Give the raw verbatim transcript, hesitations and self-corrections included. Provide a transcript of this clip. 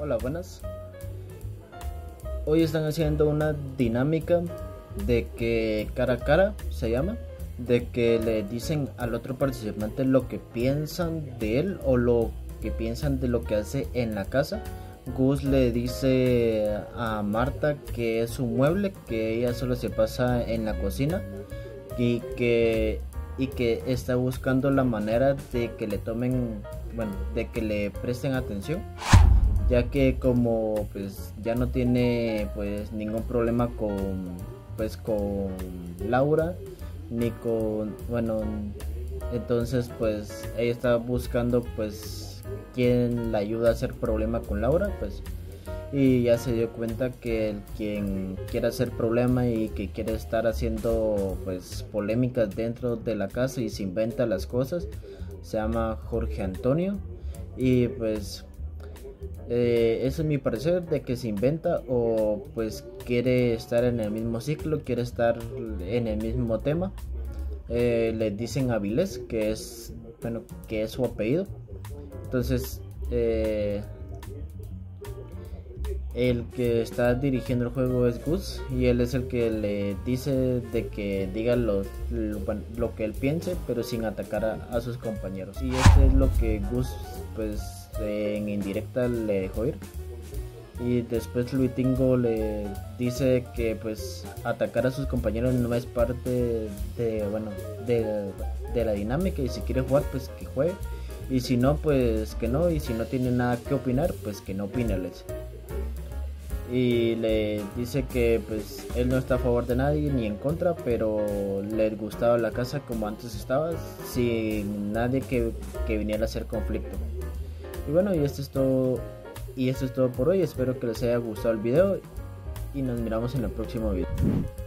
Hola, buenas. Hoy están haciendo una dinámica de que cara a cara se llama, de que le dicen al otro participante lo que piensan de él o lo que piensan de lo que hace en la casa. Gus le dice a Marta que es un mueble, que ella solo se pasa en la cocina y que y que está buscando la manera de que le tomen, bueno, de que le presten atención, ya que como pues ya no tiene pues ningún problema con pues con Laura ni con, bueno, entonces pues ella está buscando pues quien la ayuda a hacer problema con Laura, pues, y ya se dio cuenta que el quien quiere hacer problema y que quiere estar haciendo pues polémicas dentro de la casa y se inventa las cosas se llama Jorge Antonio. Y pues eh, eso es mi parecer, de que se inventa o pues quiere estar en el mismo ciclo, quiere estar en el mismo tema. Eh, le dicen Avilés, que es, bueno, que es su apellido. Entonces eh, el que está dirigiendo el juego es Gus y él es el que le dice de que diga lo, lo, lo que él piense, pero sin atacar a, a sus compañeros. Y eso es lo que Gus pues en indirecta le dejó ir. Y después Luitingo le dice que pues atacar a sus compañeros no es parte de, bueno, de, de la dinámica, y si quiere jugar pues que juegue, y si no pues que no, y si no tiene nada que opinar pues que no opine. Les y le dice que pues él no está a favor de nadie ni en contra, pero le gustaba la casa como antes estaba, sin nadie que, que viniera a hacer conflicto. Y bueno, y esto es todo y esto es todo por hoy. Espero que les haya gustado el video y nos miramos en el próximo video.